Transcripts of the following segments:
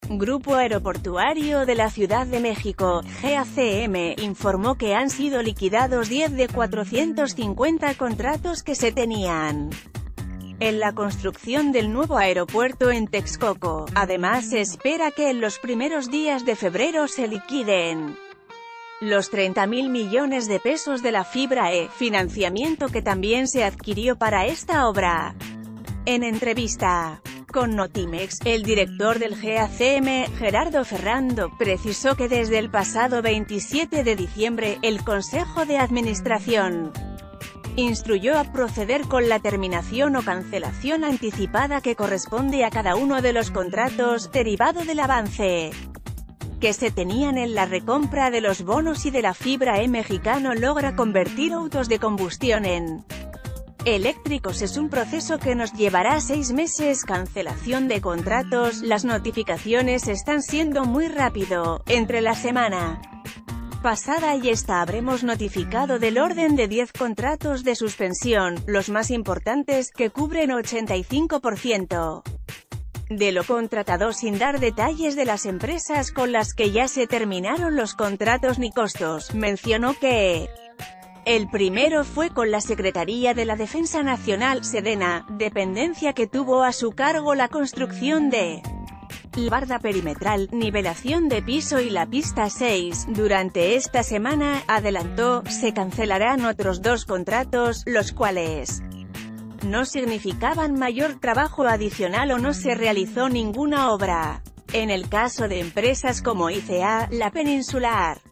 Grupo Aeroportuario de la Ciudad de México, GACM, informó que han sido liquidados 10 de 450 contratos que se tenían en la construcción del nuevo aeropuerto en Texcoco. Además, se espera que en los primeros días de febrero se liquiden los 30.000 millones de pesos de la fibra financiamiento que también se adquirió para esta obra. En entrevista con Notimex, el director del GACM, Gerardo Ferrando, precisó que desde el pasado 27 de diciembre, el Consejo de Administración instruyó a proceder con la terminación o cancelación anticipada que corresponde a cada uno de los contratos, derivado del avance que se tenían en la recompra de los bonos y de la fibra mexicano logra convertir autos de combustión en eléctricos. Es un proceso que nos llevará 6 meses. Cancelación de contratos. Las notificaciones están siendo muy rápido. Entre la semana pasada y esta habremos notificado del orden de 10 contratos de suspensión, los más importantes, que cubren 85% de lo contratado, sin dar detalles de las empresas con las que ya se terminaron los contratos ni costos. Mencionó que el primero fue con la Secretaría de la Defensa Nacional, Sedena, dependencia que tuvo a su cargo la construcción de la barda perimetral, nivelación de piso y la pista 6. Durante esta semana, adelantó, se cancelarán otros 2 contratos, los cuales no significaban mayor trabajo adicional o no se realizó ninguna obra. En el caso de empresas como ICA, La Peninsular,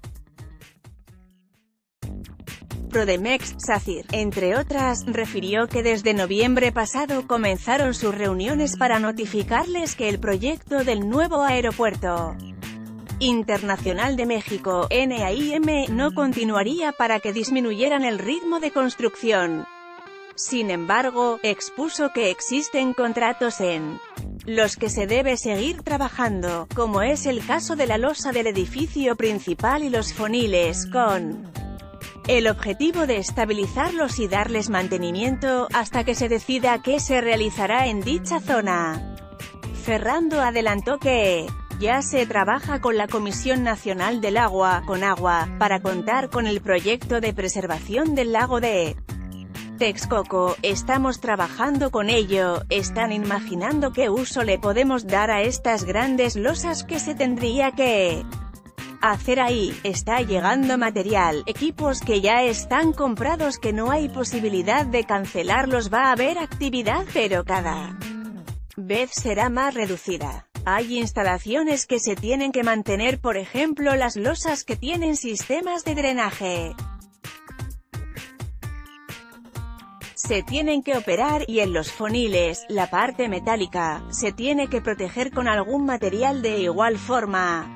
Prodemex, SACIR, entre otras, refirió que desde noviembre pasado comenzaron sus reuniones para notificarles que el proyecto del nuevo Aeropuerto Internacional de México, NAIM, no continuaría para que disminuyeran el ritmo de construcción. Sin embargo, expuso que existen contratos en los que se debe seguir trabajando, como es el caso de la losa del edificio principal y los foniles, con el objetivo de estabilizarlos y darles mantenimiento, hasta que se decida qué se realizará en dicha zona. Ferrando adelantó que ya se trabaja con la Comisión Nacional del Agua, CONAGUA, para contar con el proyecto de preservación del lago de Texcoco. Estamos trabajando con ello. Están imaginando qué uso le podemos dar a estas grandes losas que se tendría que hacer ahí. Está llegando material, equipos que ya están comprados, que no hay posibilidad de cancelarlos. Va a haber actividad, pero cada vez será más reducida. Hay instalaciones que se tienen que mantener, por ejemplo las losas que tienen sistemas de drenaje se tienen que operar, y en los foniles, la parte metálica, se tiene que proteger con algún material de igual forma.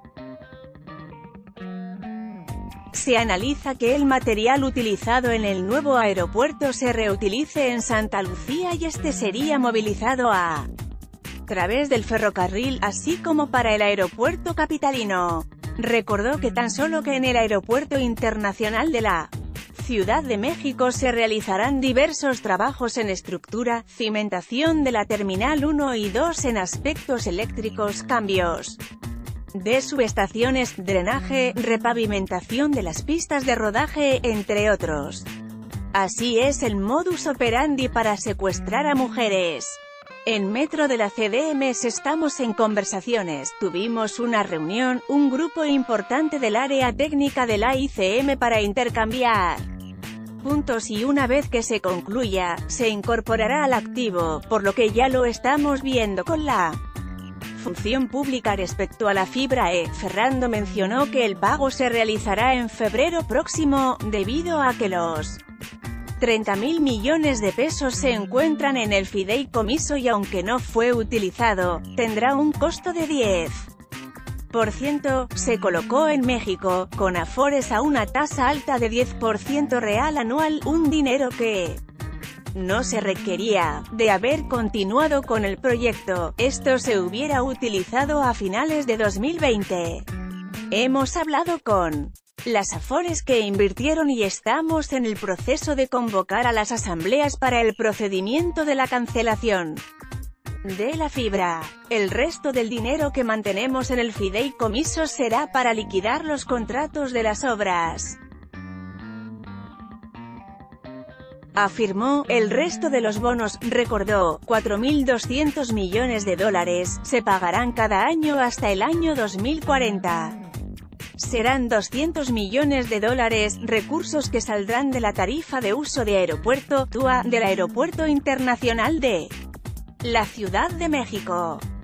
Se analiza que el material utilizado en el nuevo aeropuerto se reutilice en Santa Lucía y este sería movilizado a través del ferrocarril, así como para el aeropuerto capitalino. Recordó que tan solo que en el Aeropuerto Internacional de la Ciudad de México se realizarán diversos trabajos en estructura, cimentación de la Terminal 1 y 2 en aspectos eléctricos, cambios de subestaciones, drenaje, repavimentación de las pistas de rodaje, entre otros. Así es el modus operandi para secuestrar a mujeres. En Metro de la CDMX estamos en conversaciones. Tuvimos una reunión, un grupo importante del área técnica de la ICM para intercambiar puntos, y una vez que se concluya, se incorporará al activo, por lo que ya lo estamos viendo con la función pública. Respecto a la fibra Ferrando mencionó que el pago se realizará en febrero próximo, debido a que los 30.000 millones de pesos se encuentran en el fideicomiso y aunque no fue utilizado, tendrá un costo de 10%. Se colocó en México, con afores a una tasa alta de 10% real anual, un dinero que no se requería. De haber continuado con el proyecto, esto se hubiera utilizado a finales de 2020. Hemos hablado con las afores que invirtieron y estamos en el proceso de convocar a las asambleas para el procedimiento de la cancelación de la fibra. El resto del dinero que mantenemos en el fideicomiso será para liquidar los contratos de las obras. Afirmó. El resto de los bonos, recordó, 4.200 millones de dólares, se pagarán cada año hasta el año 2040. Serán 200 millones de dólares, recursos que saldrán de la tarifa de uso de aeropuerto, TUA, del Aeropuerto Internacional de la Ciudad de México.